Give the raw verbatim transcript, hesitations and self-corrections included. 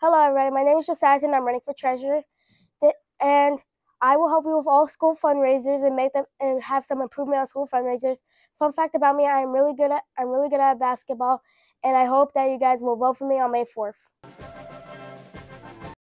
Hello, everybody. My name is Josias, and I'm running for treasurer. And I will help you with all school fundraisers and make them and have some improvement on school fundraisers. Fun fact about me: I am really good at I'm really good at basketball, and I hope that you guys will vote for me on May fourth.